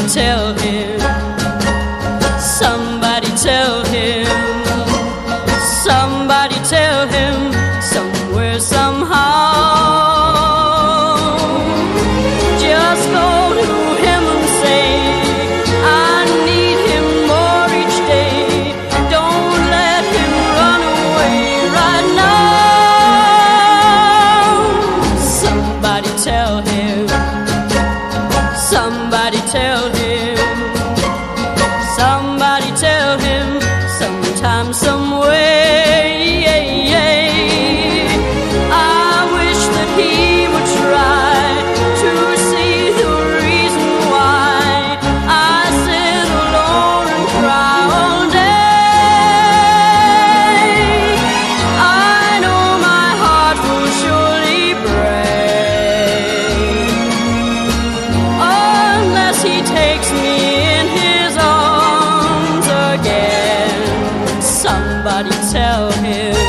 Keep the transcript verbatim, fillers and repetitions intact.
tell him, somebody tell him, somebody tell him, somewhere, somehow. Just go to him and say, I need him more each day. Don't let him run away right now. Somebody tell him, somebody tell him, somebody tell him, sometime, some way. I wish that he would try to see the reason why I sit alone and cry all day. I know my heart will surely break unless he takes me in his arms again. Somebody tell him,